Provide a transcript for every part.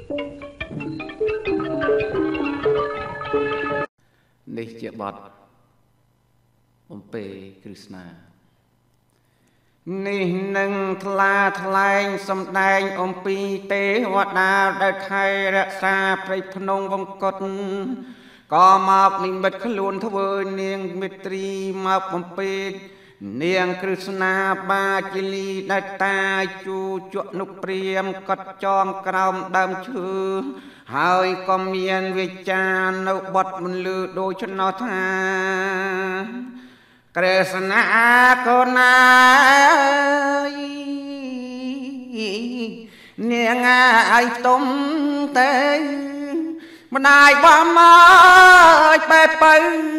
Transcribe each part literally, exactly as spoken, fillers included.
នេះជាបទអំពីគ្រឹស្ណានេះនឹងថ្លាថ្លែងសម្ដែងអំពីទេវតាដែលថែរក្សាព្រៃភ្នំវង្គតក៏មកនិមិត្តខ្លួនធ្វើនាងមិត្រីមកបំពេញនាងគ្រឹស្ណាបាជលីដែលតាជូជក់នុព្រាមកត់ចងក្រោមដើមឈើហើយក៏មានវិចារនៅបត់មិនលឺដូច្នោះថាក្រេស្នាកូនណាយនាងអាយទុំទេម្ដាយបងមកបែបទៅ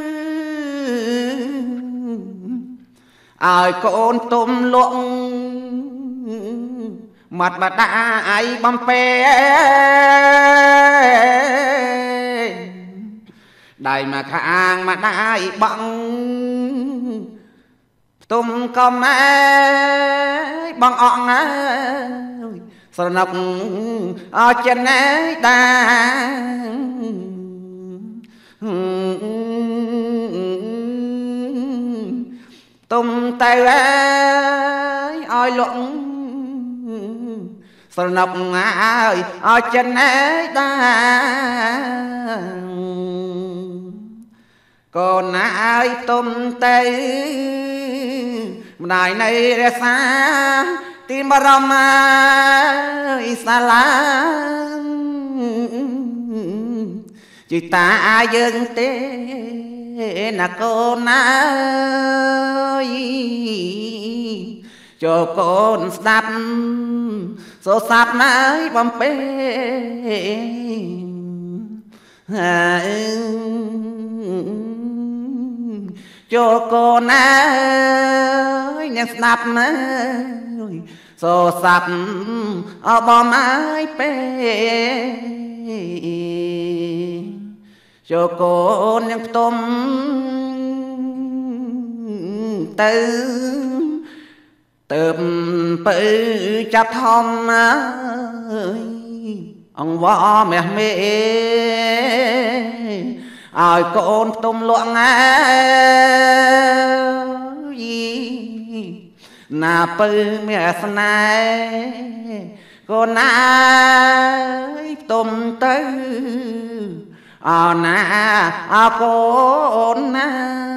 ឲ្យកូនទុំលក់មាត់បដាអាយបំពេដៃមកខាងម្ដាយបងផ្ទុំក៏ម៉ែបងអងអើយស្រណុកអចិនឯតាទុំទៅអើយឲ្យលក់ស្រណុកអើយអចិនឯតាកូនណាអើយទុំទៅម្ដាយនៃរសាទីបរមអើយសាឡាជីតាយើងទេណាកូនណាអើយចូលកូនស្ដាប់សូសាប់ណាយបំពេចូលកូនណាអើយអ្នកស្ដាប់ណាសូសាប់អបម៉ាយពេចូលកូនអ្នកផ្ទុំទៅទៅបើចាប់ធំអើយអង្វរមាសមេឲ្យកូនផ្ទុំលក់អើយណាពើមានស្នេហ៍កូនណាផ្ទុំទៅអណាអកូនណា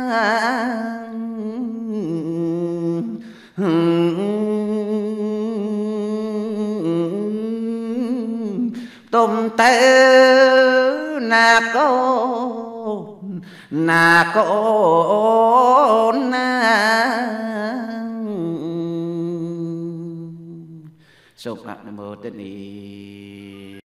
ទុំទៅណាកូនណាកូនណាសូមអនុមោទនា